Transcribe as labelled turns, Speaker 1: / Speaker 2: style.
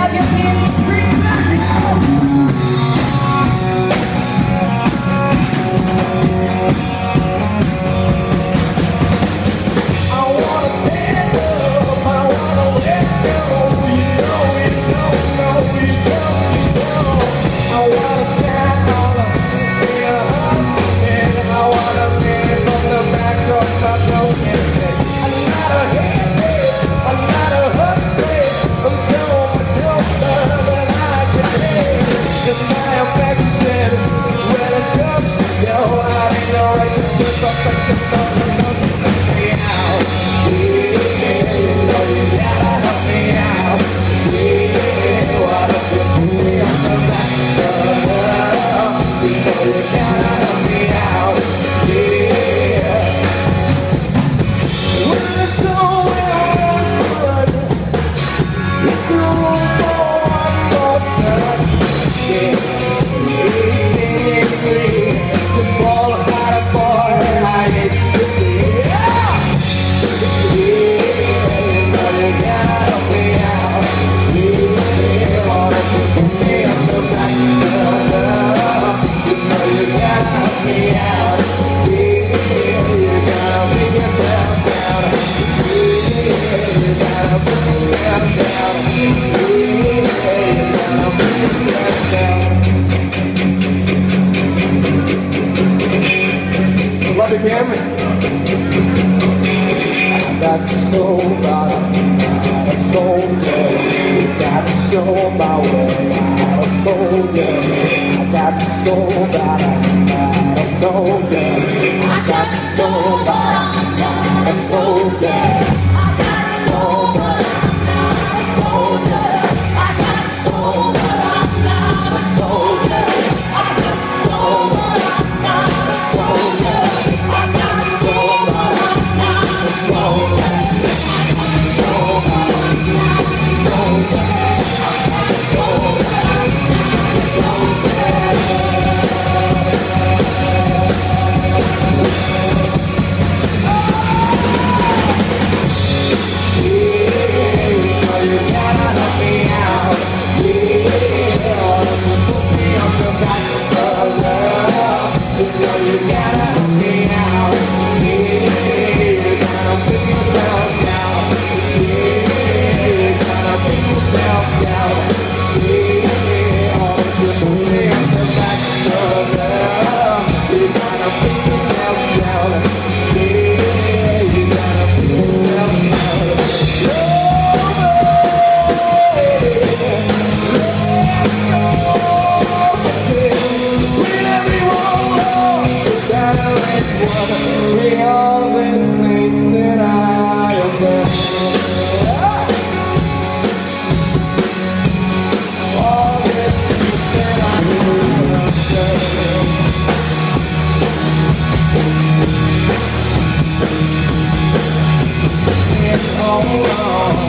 Speaker 1: Love you, Cam. That's so bad, that's so good. That's so my way, that's so good. That's so bad, that's so good. That's so bad, that's so good. So bad, so good. So bad, so good. So bad, so good. We always things that I am there. All these things that I am there. It's all wrong.